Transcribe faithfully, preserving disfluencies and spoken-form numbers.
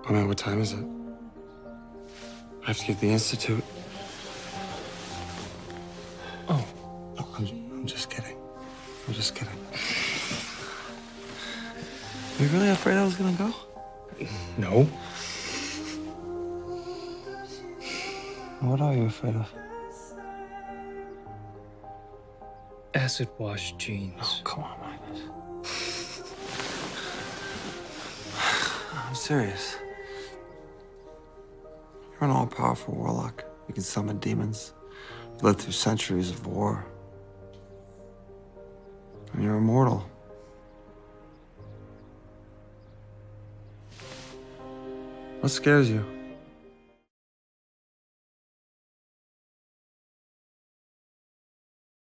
Oh man, what time is it? I have to get to the Institute. Oh. No, I'm, I'm just kidding. I'm just kidding. Are you really afraid I was gonna go? No. What are you afraid of? Acid wash jeans. Oh, come on, Magnus. I'm serious. You're an all-powerful warlock. You can summon demons. You lived through centuries of war. And you're immortal. What scares you?